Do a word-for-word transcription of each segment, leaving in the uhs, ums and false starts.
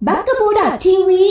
บักกะบูดอททีวี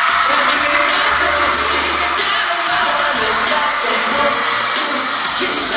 You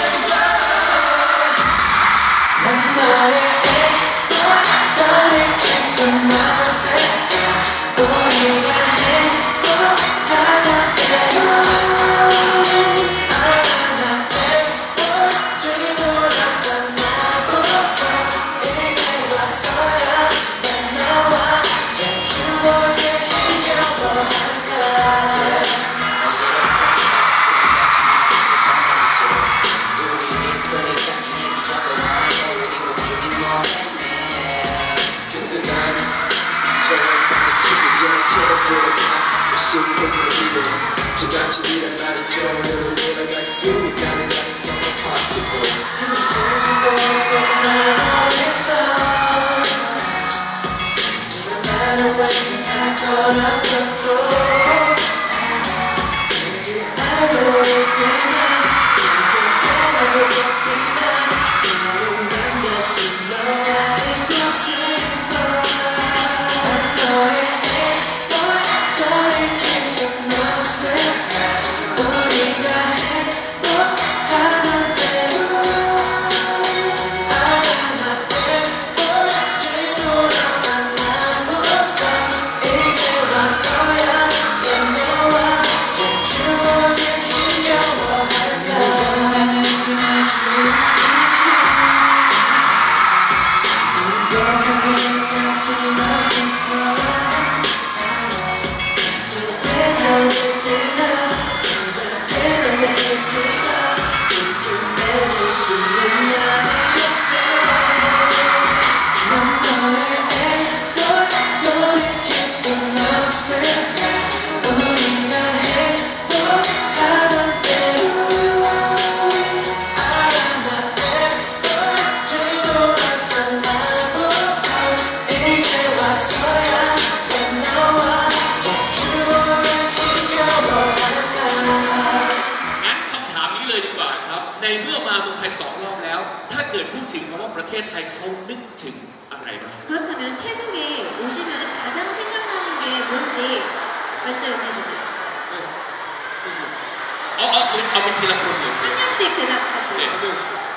그렇다면 태국에 오시면 가장 생각나는 게 뭔지 말씀해 주세요. 네. 어, 어, 어, 어, 대답하세요. 한 명씩 대답 부탁드려요. 네, 한 명씩.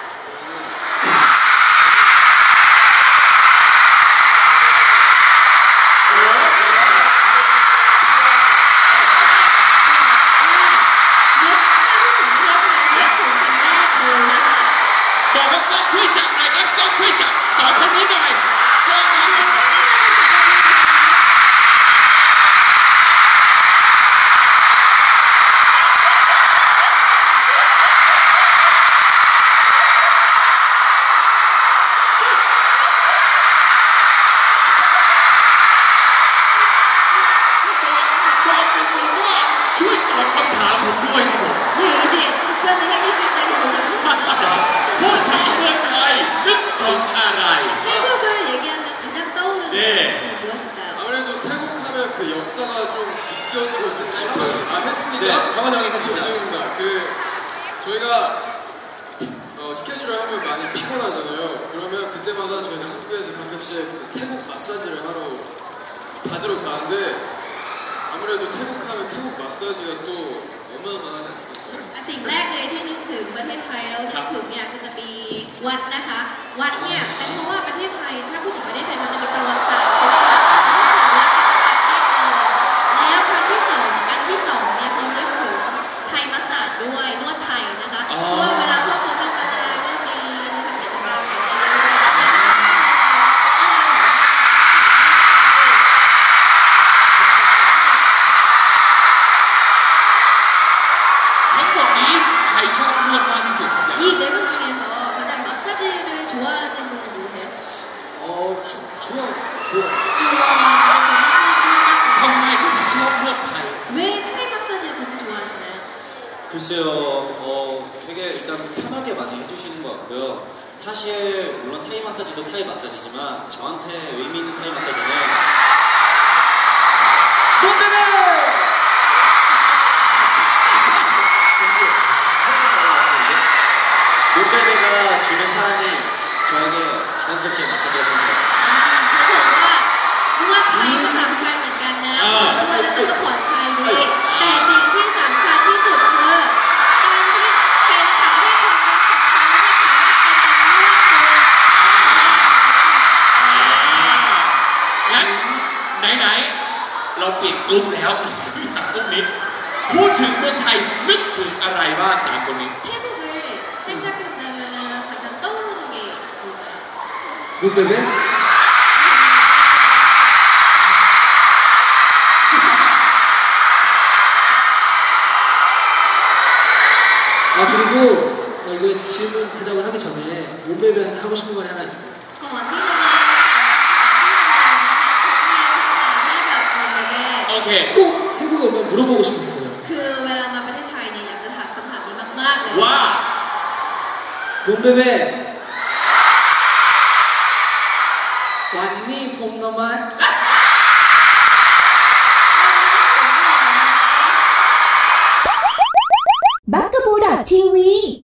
그 역사가 좀 느껴지고 좀 싶어요. 아, 했습니다. 네, 강원 형이 했습니다. 좋습니다. 그 저희가 어, 스케줄을 하면 많이 피곤하잖아요. 그러면 그때마다 저희는 학교에서 가끔씩 그 태국 마사지를 하러 받으러 가는데 아무래도 태국 하면 태국 마사지가 또 어마어마하지 않습니까? สิ่งแรกเลยที่นึกถึงประเทศไทยแล้วนึกถึงเนี่ยก็จะมีวัดนะคะวัดเนี่ยเป็นเพราะว่าประเทศไทยถ้าพูดถึงประเทศไทยมันจะมีประวัติศาสตร์ใช่ไหมคะแล้วครั้งที่สองการที่สองเนี่ยเขานึกถึงไทยมาศาสตร์ด้วยนวดไทยนะคะเพราะว่าเวลาพวกเขาพัฒนาก็มีทำกิจกรรมอะไรเยอะ이 네 분 중에서 가장 마사지를 좋아하는 분은 누구세요? 어, 주, 주원, 주원. 좋아하는 정말 그렇게 처음 타이. 왜 타이 마사지를 그렇게 좋아하시나요? 글쎄요, 어, 되게 일단 편하게 많이 해주시는 것 같고요. 사실 물론 타이 마사지도 타이 마사지지만 저한테 의미 있는 타이 마사지는 롯데벨! 롯데벨가 주는 사랑이 저에게 자연스럽게 마사지가 되는 것 같습니다. เขาบอกว่านวดไทยก็สำคัญเหมือนกันนะนวดแล้วก็ผ่อนคลายดีแต่สิ่งที่สำคัญที่สุดคือการที่เป็นทำให้ความรักของเขาเนี่ยเป็นเรื่องงั้นไหนๆเราเปลี่ยนกลุ่มแล้วสามกลุ่มนี้พูดถึงเมืองไทยนึกถึงอะไรบ้างสามคนนี้ 태국을 생각한다면 가장 떠오르는 게 뭘까요? 롯데벨? 아 그리고 어, 이거 질문 대답을 하기 전에 몬베베한테 하고 싶은 말이 하나 있어요. ก่อนที่จะมาโอเค 꼭 태국에 오면 물어보고 싶었어요. คือเวลามาประเทศไทยเนี่ยอยากจะถามคำถามนี้มากๆเลยว่า 몬베베 왔니 돔너만? บทีวี